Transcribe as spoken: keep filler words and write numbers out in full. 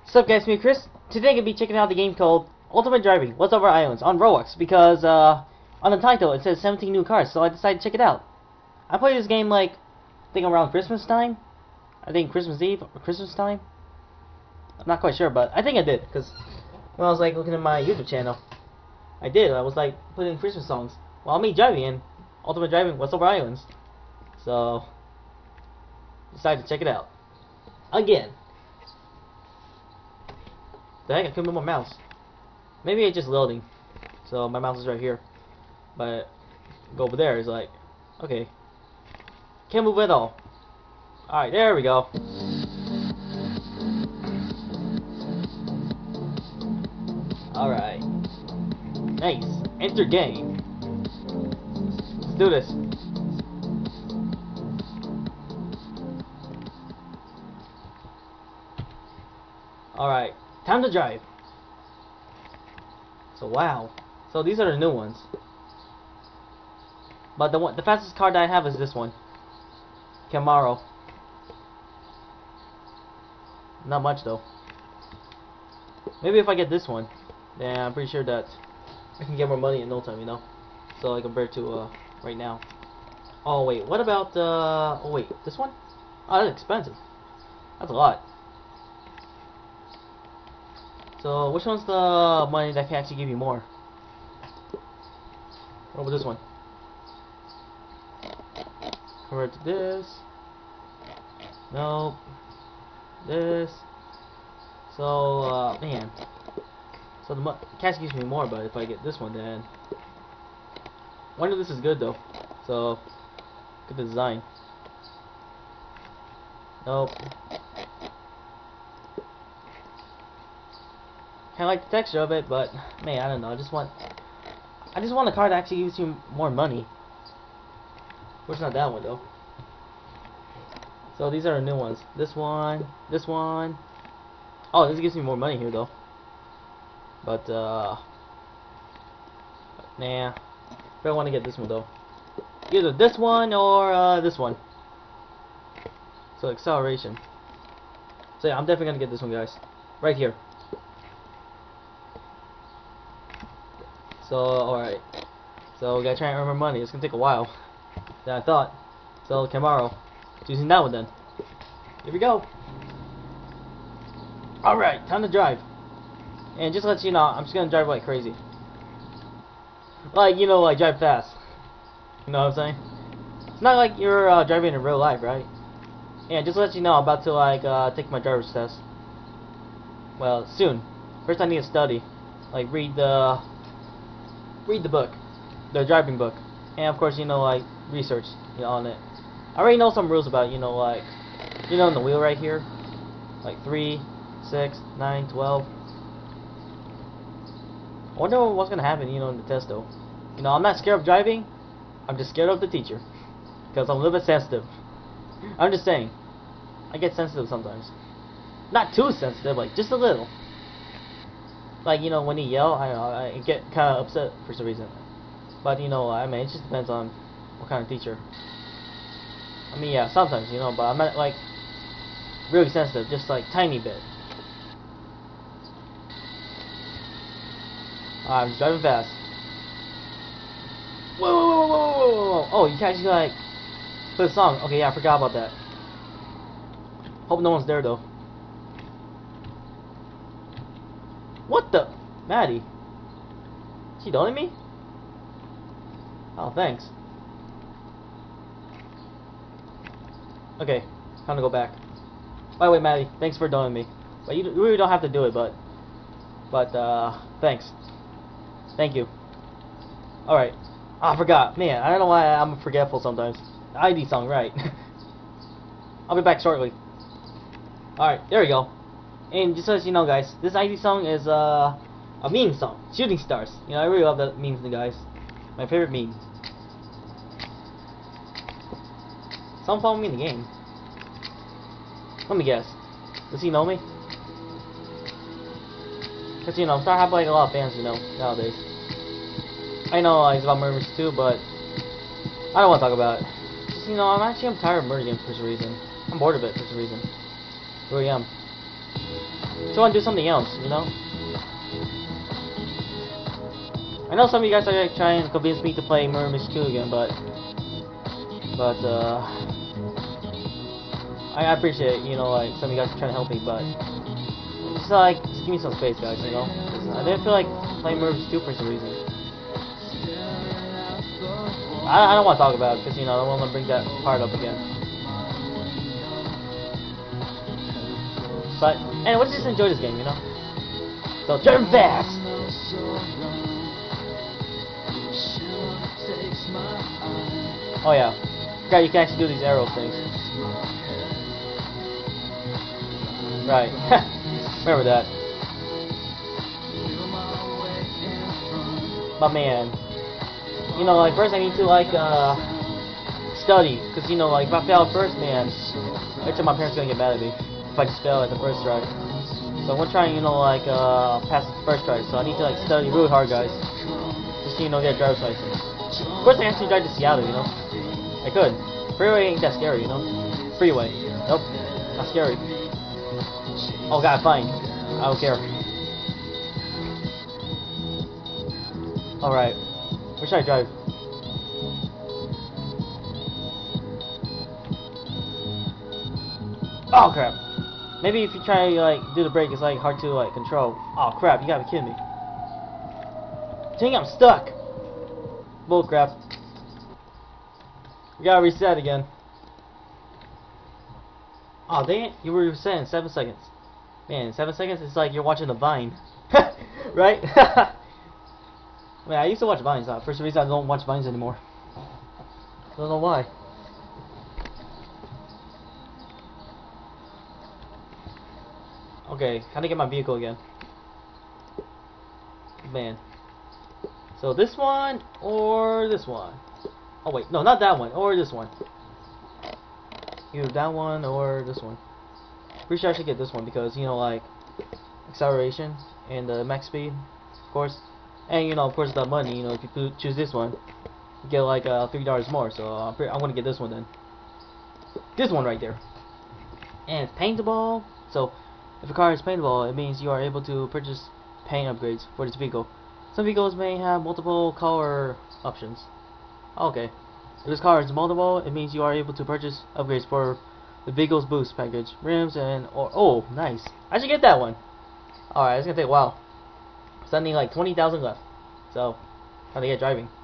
What's up guys, me Chris. Today I'm going to be checking out the game called Ultimate Driving, Westover Islands on Roblox because uh, on the title it says seventeen new cars, so I decided to check it out. I played this game like, I think around Christmas time. I think Christmas Eve or Christmas time. I'm not quite sure, but I think I did because when I was like looking at my YouTube channel, I did. I was like putting Christmas songs while me driving in Ultimate Driving, Westover Islands. So, decided to check it out. Again. The heck, I couldn't move my mouse. Maybe it's just loading. So my mouse is right here. But go over there, it's like, okay. Can't move at all. Alright, there we go. Alright. Nice. Enter game. Let's do this. Alright. Time to drive. So wow. So these are the new ones. But the one, the fastest car that I have is this one. Camaro. Not much though. Maybe if I get this one, then I'm pretty sure that I can get more money in no time, you know. So like compared to uh, right now. Oh wait, what about uh? Oh wait, this one? Oh, that's expensive. That's a lot. So, which one's the money that can actually give you more? What about this one? Convert to this. Nope. This. So, uh, man. So the cash gives me more, but if I get this one, then I wonder if this is good though. So, good design. Nope. I like the texture of it, but man, I don't know. I just want, I just want a car that actually gives you more money. Of course, not that one though. So these are the new ones. This one, this one. Oh, this gives me more money here though. But uh, nah. I want to get this one though. Either this one or uh, this one. So acceleration. So yeah, I'm definitely gonna get this one, guys. Right here. So, alright. So, we gotta try and earn more money. It's gonna take a while than I thought. So, Camaro. Choosing that one then. Here we go. Alright, time to drive. And just to let you know, I'm just gonna drive like crazy. Like, you know, like drive fast. You know what I'm saying? It's not like you're uh, driving in real life, right? And just to let you know, I'm about to like uh, take my driver's test. Well, soon. First I need to study. Like, read the... read the book, the driving book, and of course, you know, like research, you know, on it. I already know some rules about, you know, like, you know, on the wheel right here, like three, six, nine, twelve. I wonder what's gonna happen, you know, in the test though. You know, I'm not scared of driving. I'm just scared of the teacher because I'm a little bit sensitive. I'm just saying, I get sensitive sometimes. Not too sensitive, like just a little. Like, you know, when he yell, I don't know, I get kind of upset for some reason. But, you know, I mean, it just depends on what kind of teacher. I mean, yeah, sometimes, you know, but I'm not, like, really sensitive, just, like, tiny bit. Alright, I'm just driving fast. Whoa, whoa, whoa, whoa, whoa, whoa, whoa. Oh, you can actually, like, put a song. Okay, yeah, I forgot about that. Hope no one's there, though. What the? Maddie? She donated me? Oh, thanks. Okay, time to go back. By the way, Maddie, thanks for donating me. But you, you really don't have to do it, but... But, uh, thanks. Thank you. Alright. Oh, I forgot. Man, I don't know why I'm forgetful sometimes. The I D song, right. I'll be back shortly. Alright, there we go. And just so you know, guys, this I D song is uh, a meme song, Shooting Stars. You know, I really love that memes, guys. My favorite meme. Someone follow me in the game. Let me guess. Does he know me? Cause you know, I'm starting to have like a lot of fans, you know, nowadays. I know uh, he's about murder too, but I don't want to talk about it. Just, you know, I'm actually I'm tired of murder games for some reason. I'm bored of it for some reason. I really am. Just want to do something else, you know. I know some of you guys are like, trying to convince me to play Mirror Image two again, but but uh, I, I appreciate, you know, like some of you guys are trying to help me, but just like just give me some space, guys, you know. I didn't feel like playing Mirror Image two for some reason. I, I don't want to talk about it because, you know, I don't want to bring that part up again. But anyway, let's just enjoy this game, you know. So jump fast. Oh yeah, okay, you can actually do these arrow things. Right. Remember that. But man, you know, like first I need to like uh study, cause you know, like if I fail first, man, I bet my parents are gonna get mad at me if I just fail at the first try. So I'm gonna try and, you know, like uh pass the first try. So I need to like study really hard, guys, just so, you know, get a driver's license. Of course, I actually drive to Seattle, you know. I could. Freeway ain't that scary, you know. Freeway. Nope. Not scary. Oh god, fine. I don't care. Alright. Where should I drive? Oh crap. Maybe if you try to like do the brake, it's like hard to like control. Oh crap, you gotta be kidding me. Dang, I'm stuck. Bull crap. We gotta reset again. Oh dang it, you were reset in seven seconds. Man, seven seconds it's like you're watching a Vine. Right? Man, I used to watch Vines, uh, for some reason I don't watch Vines anymore. I don't know why. Okay, how to get my vehicle again? Man. So this one or this one? Oh wait, no, not that one, or this one. Either that one or this one. Pretty sure I should get this one because, you know, like acceleration and the max speed, of course, and you know, of course, the money. You know, if you choose this one, you get like uh, fifty dollars more. So uh, I'm gonna get this one then. This one right there, and it's paintable. So if a car is paintable, it means you are able to purchase paint upgrades for this vehicle. Some vehicles may have multiple color options. Okay. If this car is multiple, it means you are able to purchase upgrades for the vehicle's boost package, rims, and or oh, nice. I should get that one. All right, it's gonna take a while. So I need like twenty thousand left. So, time to get driving.